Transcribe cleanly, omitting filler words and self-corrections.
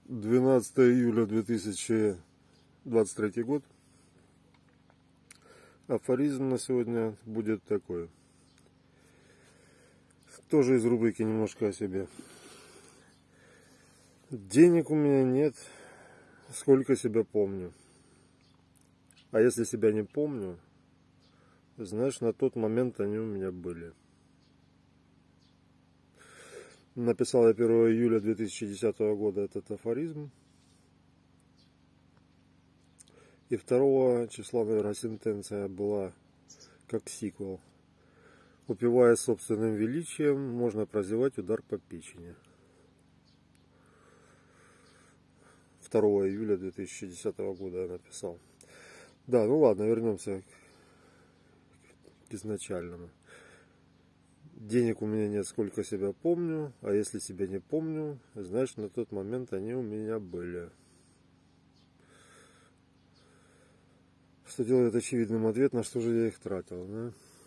12 июля 2023 год. Афоризм на сегодня будет такой. Тоже из рубрики «Немножко о себе». Денег у меня нет, сколько себя помню. А если себя не помню, знаешь, на тот момент они у меня были. Написал я 1 июля 2010 года этот афоризм. И 2 числа, наверное, сентенция была как сиквел. Упиваясь собственным величием, можно прозевать удар по печени. 2 июля 2010 года я написал. Да, ну ладно, вернемся к изначальному. Денег у меня нет, сколько себя помню, а если себя не помню, значит, на тот момент они у меня были. Что делает очевидным ответ, на что же я их тратил, да?